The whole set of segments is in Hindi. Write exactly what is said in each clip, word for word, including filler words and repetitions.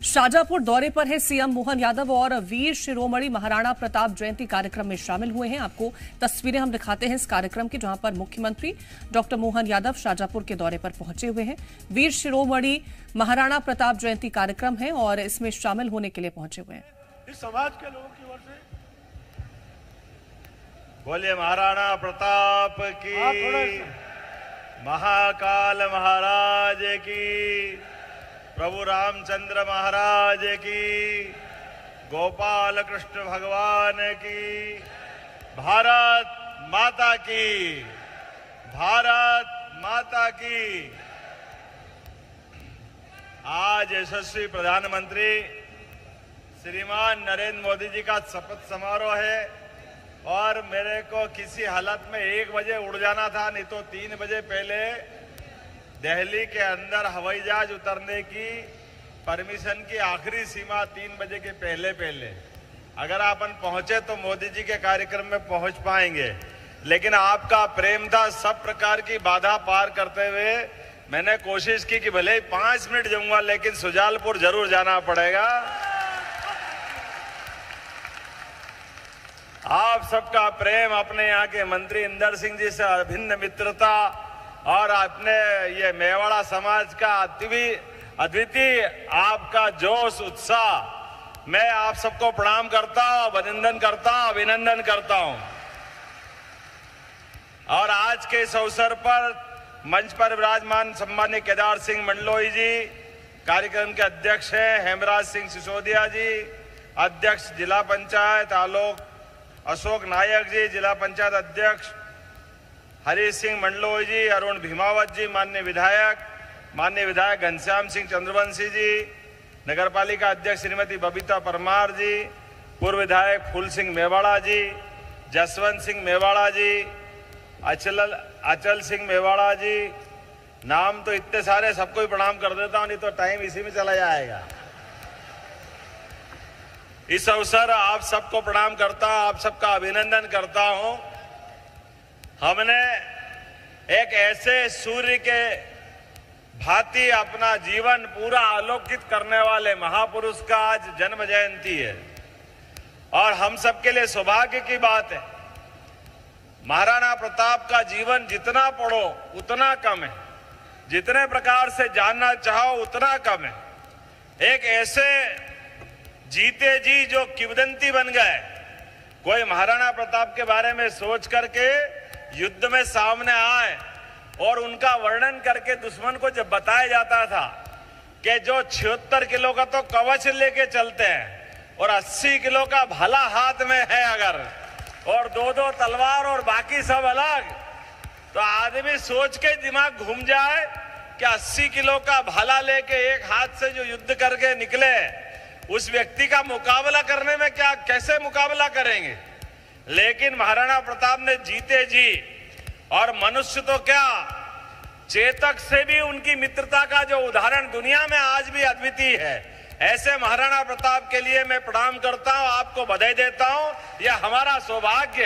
शाजापुर दौरे पर है सीएम मोहन यादव और वीर शिरोमणि महाराणा प्रताप जयंती कार्यक्रम में शामिल हुए हैं। आपको तस्वीरें हम दिखाते हैं इस कार्यक्रम की, जहां पर मुख्यमंत्री डॉक्टर मोहन यादव शाजापुर के दौरे पर पहुंचे हुए हैं। वीर शिरोमणि महाराणा प्रताप जयंती कार्यक्रम है और इसमें शामिल होने के लिए पहुंचे हुए हैं। इस समाज के लोगों की ओर से बोलिए महाराणा प्रताप की, महाकाल महाराज की, प्रभु रामचंद्र महाराज की, गोपाल कृष्ण भगवान की, भारत माता की, भारत माता की। आज यशस्वी प्रधानमंत्री श्रीमान नरेंद्र मोदी जी का शपथ समारोह है और मेरे को किसी हालत में एक बजे उड़ जाना था, नहीं तो तीन बजे पहले दिल्ली के अंदर हवाई जहाज उतरने की परमिशन की आखिरी सीमा तीन बजे के पहले पहले अगर अपन पहुंचे तो मोदी जी के कार्यक्रम में पहुंच पाएंगे। लेकिन आपका प्रेम था, सब प्रकार की बाधा पार करते हुए मैंने कोशिश की कि भले ही पांच मिनट जाऊंगा लेकिन सुजालपुर जरूर जाना पड़ेगा। आप सबका प्रेम, अपने यहाँ के मंत्री इंदर सिंह जी से अभिन्न मित्रता और अपने ये मेवाड़ा समाज का अद्वितीय आपका जोश उत्साह, मैं आप सबको प्रणाम करता हूं, अभिनंदन करता हूं, अभिनंदन करता हूं। और आज के इस अवसर पर मंच पर विराजमान सम्मानीय केदार सिंह मंडलोई जी कार्यक्रम के अध्यक्ष हैं, हेमराज सिंह सिसोदिया जी अध्यक्ष जिला पंचायत, आलोक अशोक नायक जी जिला पंचायत अध्यक्ष, हरी सिंह मंडलोई जी, अरुण भीमावत जी माननीय विधायक, माननीय विधायक घनश्याम सिंह चंद्रवंशी जी, नगरपालिका अध्यक्ष श्रीमती बबीता परमार जी, पूर्व विधायक फूल सिंह मेवाड़ा जी, जसवंत सिंह मेवाड़ा जी, अचल अचल सिंह मेवाड़ा जी, नाम तो इतने सारे, सबको ही प्रणाम कर देता हूं, नहीं तो टाइम इसी में चला जाएगा। इस अवसर आप सबको प्रणाम करता हूं, आप सबका अभिनंदन करता हूं। हमने एक ऐसे सूर्य के भांति अपना जीवन पूरा आलोकित करने वाले महापुरुष का आज जन्म जयंती है और हम सबके लिए सौभाग्य की बात है। महाराणा प्रताप का जीवन जितना पढ़ो उतना कम है, जितने प्रकार से जानना चाहो उतना कम है। एक ऐसे जीते जी जो किंवदंती बन गए, कोई महाराणा प्रताप के बारे में सोच करके युद्ध में सामने आए और उनका वर्णन करके दुश्मन को जब बताया जाता था कि जो छिहत्तर किलो का तो कवच लेके चलते हैं और अस्सी किलो का भाला हाथ में है अगर, और दो दो तलवार और बाकी सब अलग, तो आदमी सोच के दिमाग घूम जाए कि अस्सी किलो का भाला लेके एक हाथ से जो युद्ध करके निकले, उस व्यक्ति का मुकाबला करने में क्या, कैसे मुकाबला करेंगे। लेकिन महाराणा प्रताप ने जीते जी, और मनुष्य तो क्या चेतक से भी उनकी मित्रता का जो उदाहरण दुनिया में आज भी अद्वितीय है, ऐसे महाराणा प्रताप के लिए मैं प्रणाम करता हूं, आपको बधाई देता हूं। यह हमारा सौभाग्य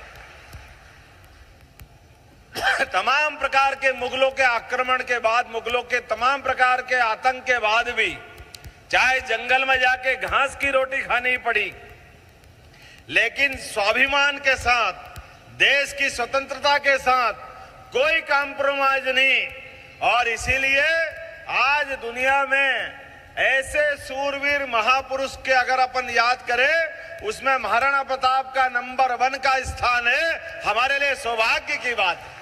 है। तमाम प्रकार के मुगलों के आक्रमण के बाद, मुगलों के तमाम प्रकार के आतंक के बाद भी, चाहे जंगल में जाके घास की रोटी खानी पड़ी, लेकिन स्वाभिमान के साथ, देश की स्वतंत्रता के साथ कोई कॉम्प्रोमाइज नहीं। और इसीलिए आज दुनिया में ऐसे सूरवीर महापुरुष के अगर अपन याद करें, उसमें महाराणा प्रताप का नंबर वन का स्थान है। हमारे लिए सौभाग्य की बात है,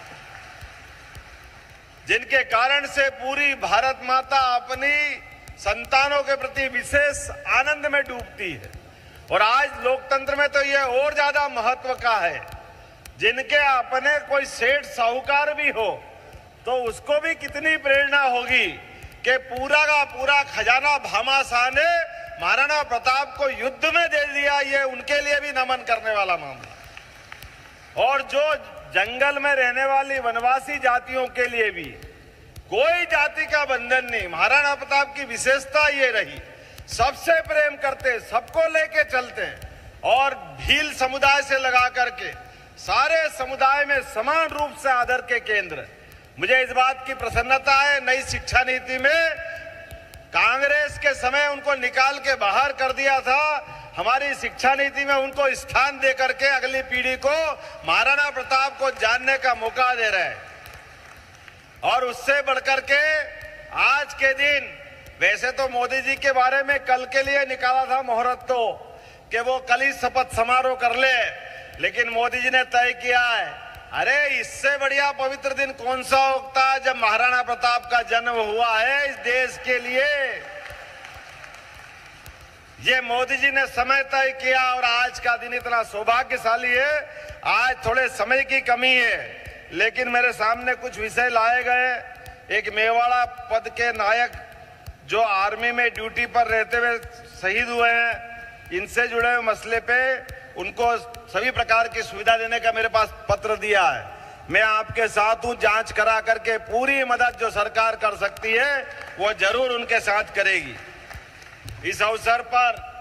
जिनके कारण से पूरी भारत माता अपनी संतानों के प्रति विशेष आनंद में डूबती है। और आज लोकतंत्र में तो यह और ज्यादा महत्व का है, जिनके अपने कोई सेठ साहूकार भी हो तो उसको भी कितनी प्रेरणा होगी कि पूरा का पूरा खजाना भामाशाह ने महाराणा प्रताप को युद्ध में दे दिया। ये उनके लिए भी नमन करने वाला मामला। और जो जंगल में रहने वाली वनवासी जातियों के लिए भी कोई जाति का बंधन नहीं। महाराणा प्रताप की विशेषता ये रही, सबसे प्रेम करते, सबको लेके चलते और भील समुदाय से लगा करके सारे समुदाय में समान रूप से आदर के केंद्र। मुझे इस बात की प्रसन्नता है, नई शिक्षा नीति में कांग्रेस के समय उनको निकाल के बाहर कर दिया था। हमारी शिक्षा नीति में उनको स्थान दे करके अगली पीढ़ी को महाराणा प्रताप को जानने का मौका दे रहे हैं। और उससे बढ़कर के आज के दिन, वैसे तो मोदी जी के बारे में कल के लिए निकाला था मुहूर्त तो कि वो कल ही शपथ समारोह कर ले, लेकिन मोदी जी ने तय किया है, अरे इससे बढ़िया पवित्र दिन कौन सा होता है जब महाराणा प्रताप का जन्म हुआ है इस देश के लिए। ये मोदी जी ने समय तय किया और आज का दिन इतना सौभाग्यशाली है। आज थोड़े समय की कमी है, लेकिन मेरे सामने कुछ विषय लाए गए। एक मेवाड़ा पद के नायक जो आर्मी में ड्यूटी पर रहते हुए शहीद हुए हैं, इनसे जुड़े हुए मसले पे उनको सभी प्रकार की सुविधा देने का मेरे पास पत्र दिया है। मैं आपके साथ हूं, जांच करा करके पूरी मदद जो सरकार कर सकती है वो जरूर उनके साथ करेगी। इस अवसर पर